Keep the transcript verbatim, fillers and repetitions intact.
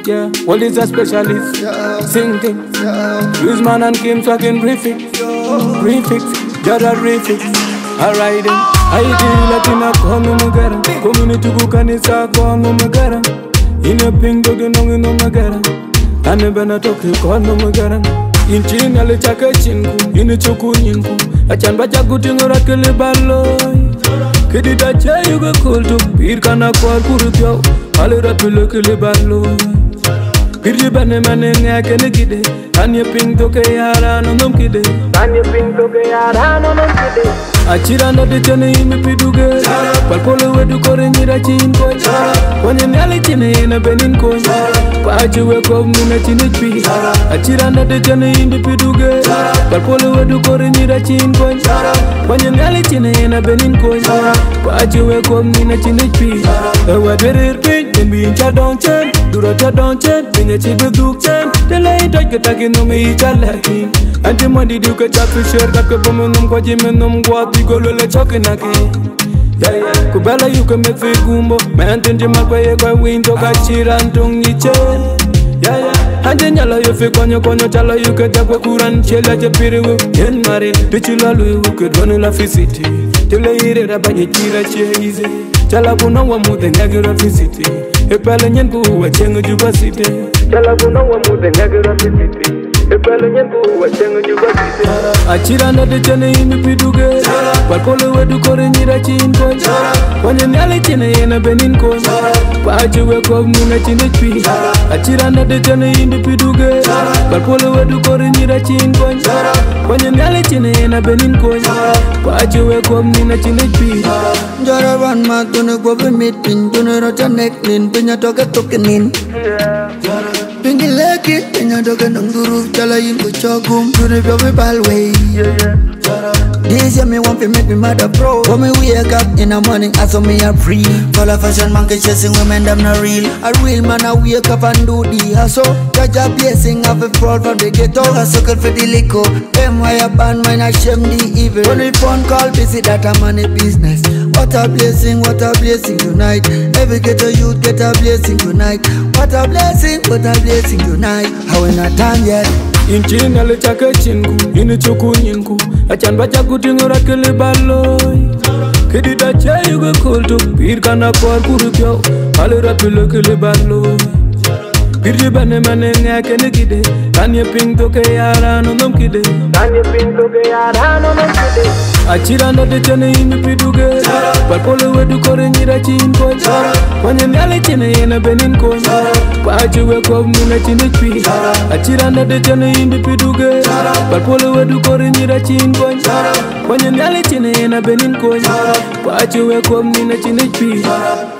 Yeah, Wall is a specialist. Yeah. Sing things. Yeah. Rizman and Kim talking refix. Refix. Jada refix. Alright then. I do Latina kono magara. Community kukanisa kono magara. In a ping dog no no magara. Ane bana toki kono magara. In china le chaka chinku. In a choku ninku. A chan baja gutingora kele baloy. Kedi da che you go cool to. Bir kana kwa kurutyo. Ale rapile kele baloy. Kirji bane mane ngake kide. Anye ping toke yara no nom kide. Anye ping toke yara no nom kide. Achira na de chane imi piduge. Palpole wedu kore nyira chin ko. Kwenye nyali chine na benin ko. Paji we kom nina chine pi. Achira na de chane imi piduge. Palpole wedu kore nyira chin ko. Kwenye nyali chine na benin ko. Paji we kom nina chine pi. Ewa derir pi. Dembi incha don chen. Dura cha don chen. Binye chidu duk chen. Tele ito kitaki no me icha lakin. Anti mandi duke chapi share kake bomo num kwa jime num kwa tigo lele choke nake. Yeah yeah. Kubela yuke me fi gumbo. Me antinti makwe ye kwa winto kachira ntung niche. Yeah yeah. Anti nyala yu fi konyo konyo chala yuke takwe kuran chela jepiri wu. Yen mare pichula lui wuke dwani la fi city. Tile ire rabanye chira che easy. Chala kuna wa mute nyagira fi city. Epele nyen kuwa chengu juba city. Chala kuna wa mute nyagira fi city. Achira na de chane imi piduge. Palpole wedu kore nyira chin ko. Kwenye nyali chine yena benin ko. Paji we kom nina chine pi. Achira na de chane imi piduge. Palpole wedu kore nyira chin ko. Kwenye nyali chine yena benin ko. Paji we kom nina chine pi. Jara wan ma tune go be mit pin tune ro chanek nin pinya toke tokenin. Pingi leki pinya toke nanguru chala yin ko chogum tune be be balway. This year me want to make me mother pro. When me wake up in the morning, I saw me a free. Full of fashion man chasing women, them not real. A real man I wake up and do the hustle. Judge a blessing of a fall from the ghetto. I suckle for the liquor. Them why a band when I shame the evil. When we phone call busy that a money business. What a blessing, what a blessing tonight. Every ghetto youth get a blessing tonight. What a blessing, what a blessing tonight. How we not done yet. In china le chaka chinku. In choku ninku. Achan baja kutingora kele baloy. Kedi da che you go cool to. Bir kana kwa kurutyo. Ale rapile kele baloy. Kirji bane mane ngake kide. Anye ping toke yara no nom kide. Anye ping toke yara no nom kide. Achira na de chane imi piduge. Palpole wedu kore nyira chin ko. Kwenye nyali chine yena benin ko. Paji we kom nina chine pi. Achira na de chane imi piduge. Palpole wedu kore nyira chin ko. Kwenye nyali chine yena benin ko. Paji we kom nina chine pi.